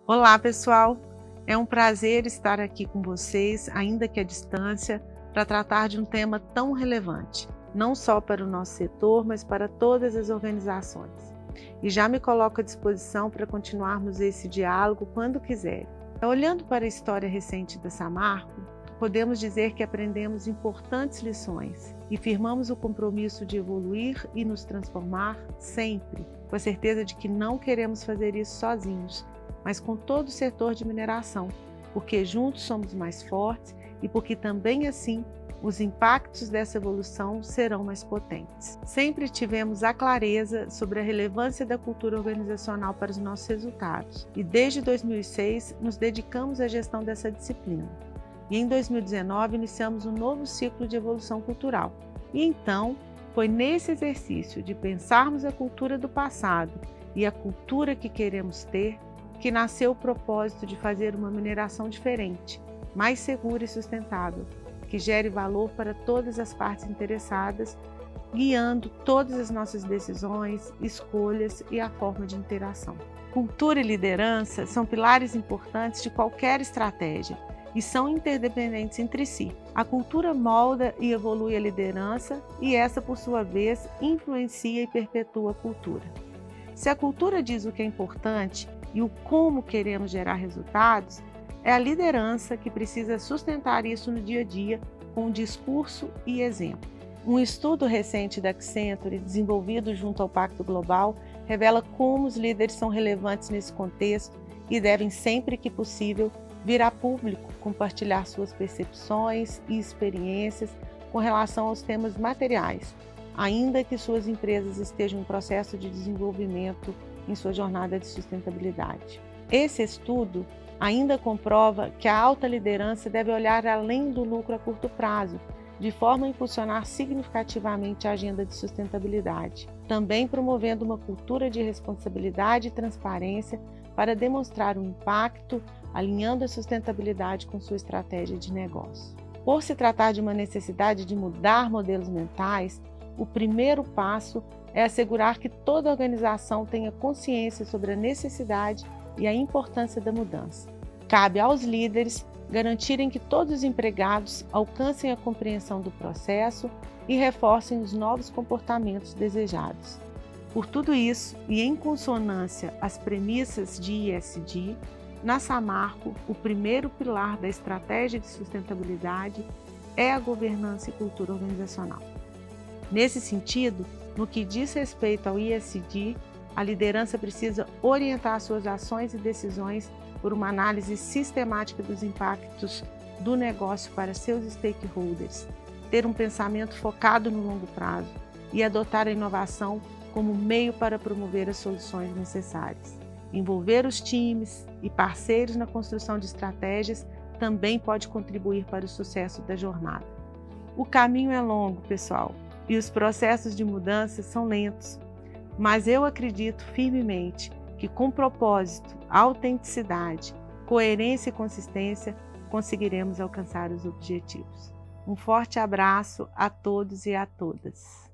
Olá, pessoal! É um prazer estar aqui com vocês, ainda que à distância, para tratar de um tema tão relevante, não só para o nosso setor, mas para todas as organizações. E já me coloco à disposição para continuarmos esse diálogo quando quiserem. Olhando para a história recente da Samarco, podemos dizer que aprendemos importantes lições e firmamos o compromisso de evoluir e nos transformar sempre, com a certeza de que não queremos fazer isso sozinhos, mas com todo o setor de mineração, porque juntos somos mais fortes e porque também assim os impactos dessa evolução serão mais potentes. Sempre tivemos a clareza sobre a relevância da cultura organizacional para os nossos resultados e desde 2006 nos dedicamos à gestão dessa disciplina. E em 2019 iniciamos um novo ciclo de evolução cultural. E então foi nesse exercício de pensarmos a cultura do passado e a cultura que queremos ter que nasceu o propósito de fazer uma mineração diferente, mais segura e sustentável, que gere valor para todas as partes interessadas, guiando todas as nossas decisões, escolhas e a forma de interação. Cultura e liderança são pilares importantes de qualquer estratégia e são interdependentes entre si. A cultura molda e evolui a liderança e essa, por sua vez, influencia e perpetua a cultura. Se a cultura diz o que é importante e o como queremos gerar resultados, é a liderança que precisa sustentar isso no dia a dia com discurso e exemplo. Um estudo recente da Accenture, desenvolvido junto ao Pacto Global, revela como os líderes são relevantes nesse contexto e devem, sempre que possível, vir a público compartilhar suas percepções e experiências com relação aos temas materiais, ainda que suas empresas estejam em processo de desenvolvimento em sua jornada de sustentabilidade. Esse estudo ainda comprova que a alta liderança deve olhar além do lucro a curto prazo, de forma a impulsionar significativamente a agenda de sustentabilidade, também promovendo uma cultura de responsabilidade e transparência para demonstrar o impacto, alinhando a sustentabilidade com sua estratégia de negócio. Por se tratar de uma necessidade de mudar modelos mentais, o primeiro passo é assegurar que toda organização tenha consciência sobre a necessidade e a importância da mudança. Cabe aos líderes garantirem que todos os empregados alcancem a compreensão do processo e reforcem os novos comportamentos desejados. Por tudo isso, e em consonância às premissas de ESG, na Samarco, o primeiro pilar da estratégia de sustentabilidade é a governança e cultura organizacional. Nesse sentido, no que diz respeito ao ESG, a liderança precisa orientar suas ações e decisões por uma análise sistemática dos impactos do negócio para seus stakeholders, ter um pensamento focado no longo prazo e adotar a inovação como meio para promover as soluções necessárias. Envolver os times e parceiros na construção de estratégias também pode contribuir para o sucesso da jornada. O caminho é longo, pessoal, e os processos de mudança são lentos, mas eu acredito firmemente que com propósito, autenticidade, coerência e consistência conseguiremos alcançar os objetivos. Um forte abraço a todos e a todas.